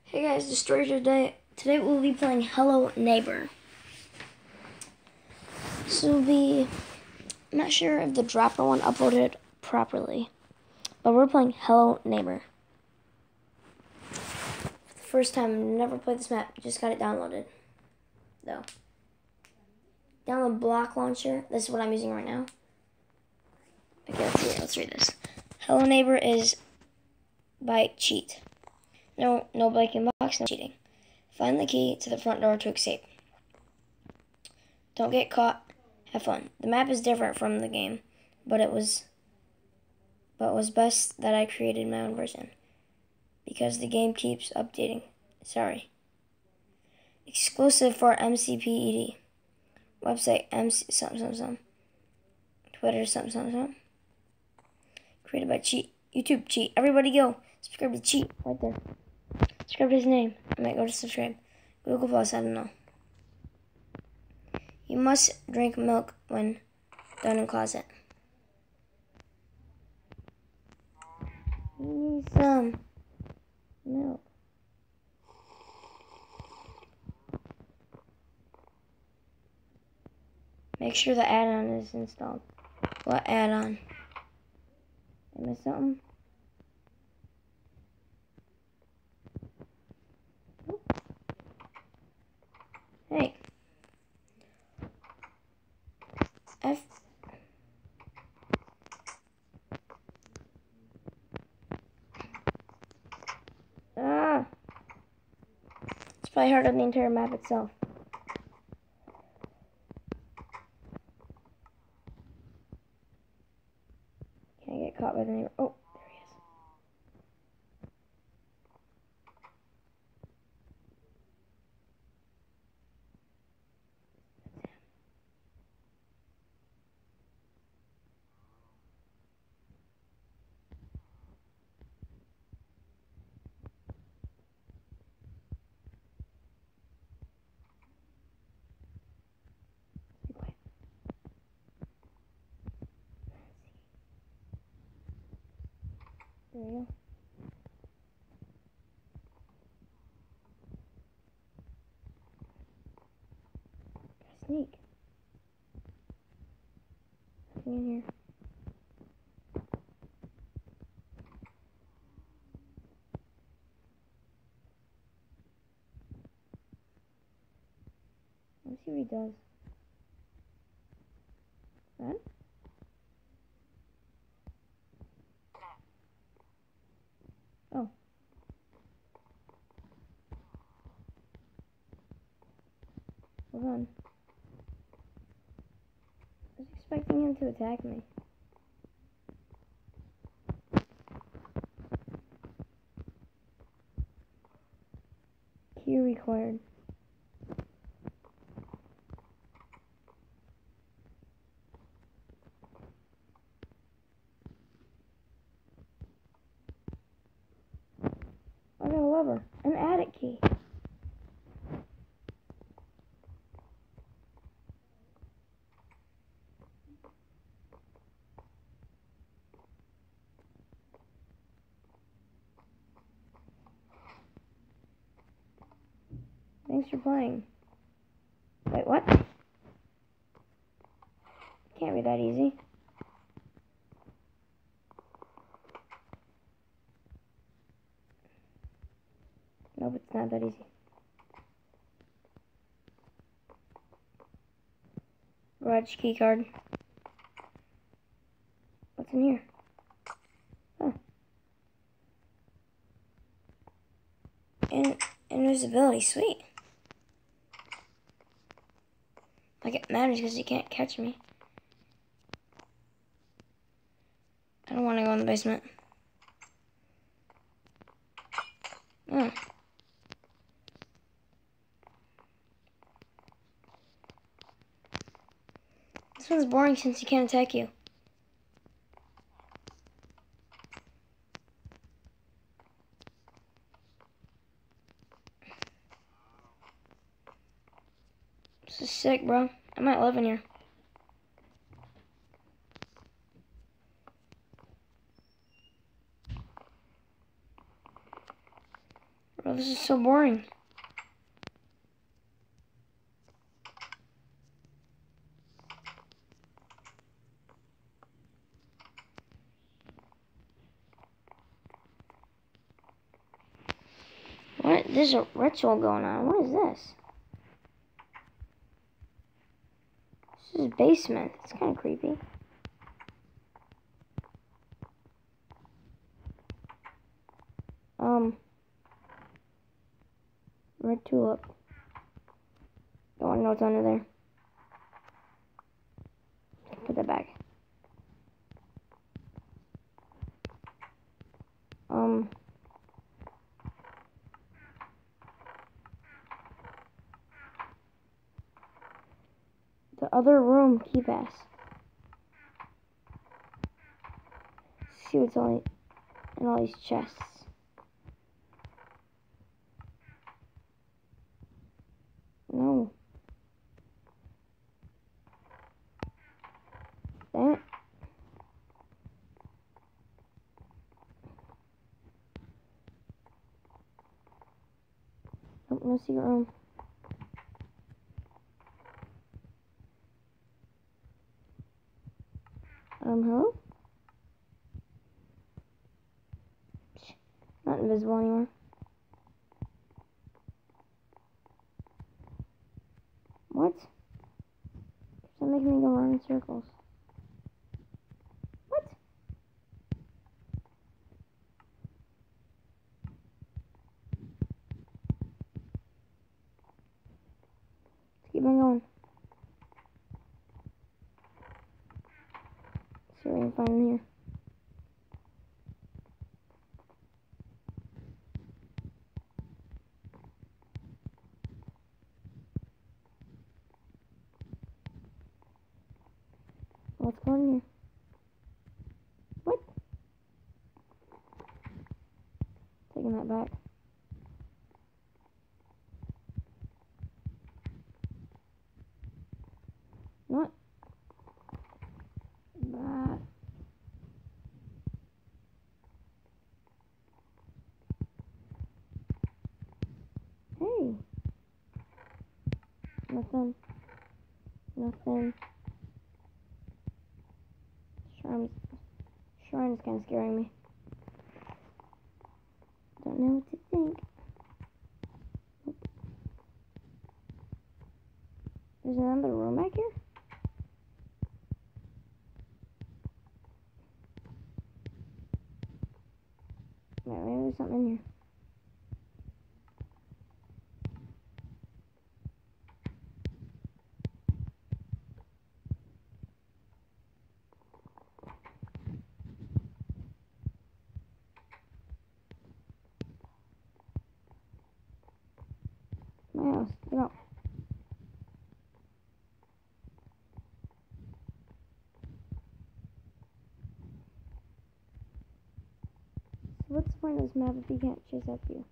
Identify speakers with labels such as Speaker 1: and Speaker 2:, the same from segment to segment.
Speaker 1: Hey guys, Destroyer today. Today we'll be playing Hello Neighbor. I'm not sure if the dropper one uploaded properly, but we're playing Hello Neighbor. For the first time, never played this map, just got it downloaded, though. Download block launcher, this is what I'm using right now. Okay, let's read this. Hello Neighbor is by cheat. No blanking box, no cheating. Find the key to the front door to escape. Don't get caught. Have fun. The map is different from the game, but it was best that I created my own version because the game keeps updating. Sorry. Exclusive for MCPED. Website MC something. Twitter something. Created by Cheat. YouTube Cheat. Everybody go. Subscribe to Cheat right there. Subscribe to his name. I might go to subscribe. Google Plus, I don't know. You must drink milk when done in closet. You need some milk. Make sure the add-on is installed. What add-on? Did I miss something? Hey. It's probably harder than the entire map itself. Can't get caught by the neighbor. Oh, there he is. There we go. Gotta sneak. Nothing in here. Let's see what he does. Run? Oh. Hold on. I was expecting him to attack me. Key required. I got a lever. An attic key. Thanks for playing. Wait, what? Can't be that easy. Nope, it's not that easy. Garage key card. What's in here? Oh. Invisibility, sweet. Like it matters because you can't catch me. I don't want to go in the basement. Oh. This one's boring since he can't attack you. This is sick, bro. I might live in here. Bro, this is so boring. What? There's a ritual going on. What is this? This is basement. It's kind of creepy. Red tulip. Don't want to know what's under there. Put that back. The other room, key pass. See what's all in all these chests. No. Damn it. Nope, no secret room. Hello? Not invisible anymore. What? Stop making me go around in circles. What? Let's keep on going. Let's see what we can find in here. What's going on here? What? Taking that back. What? That. Hey. Nothing. Nothing. Shrine is kind of scaring me. Don't know what to think. There's another room back here? Wait, maybe there's something in here. My house. Get out. So what's the point of this map if you can't chase after you?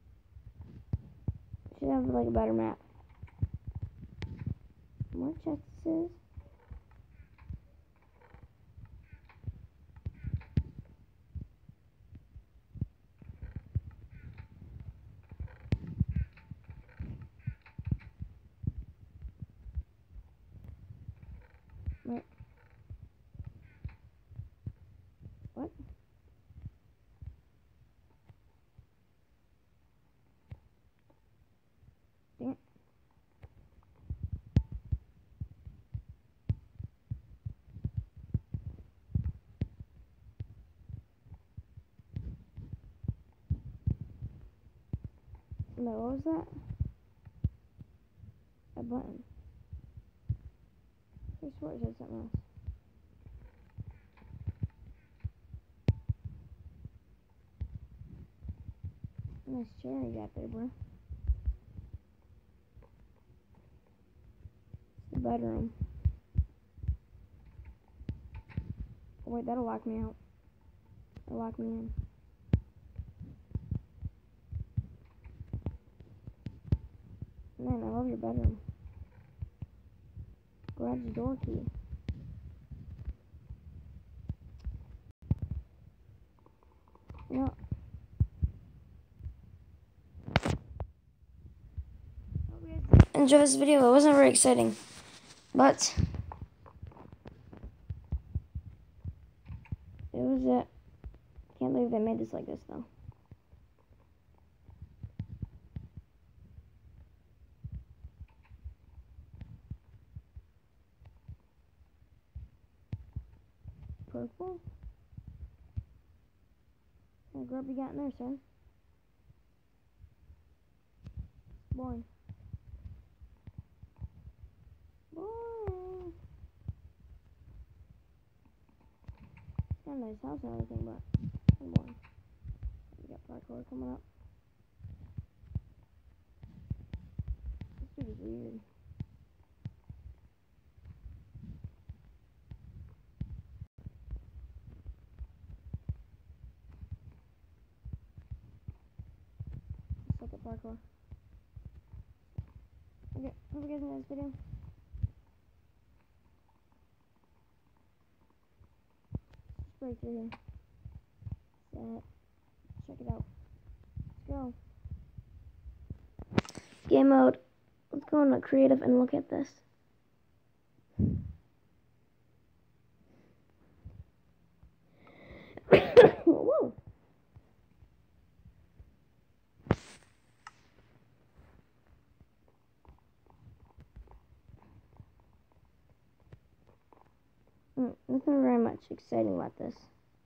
Speaker 1: Should have like a better map. More chests. Wait. What? Dang it. No, what was that? A button. I swore it said something else. Nice chair you got there, bro. It's the bedroom. Oh, wait, that'll lock me out. That'll lock me in. Man, I love your bedroom. Garage door key. No. enjoyed this video. It wasn't very exciting, but it was it. Can't believe they made this like this though. Purple? What kind of grub you got in there, sir? Boring. Boring. It's got a nice house and everything, but I'm boring. We got parkour coming up. This dude is weird. Let's look at parkour. Okay, hope you guys enjoyed this video. Let's break through here. Set. Check it out. Let's go. Game mode. Let's go into creative and look at this. Whoa. Nothing very much exciting about this.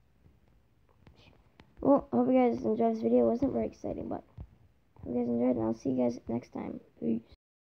Speaker 1: Well, I hope you guys enjoyed this video. It wasn't very exciting, but I hope you guys enjoyed, and I'll see you guys next time. Peace.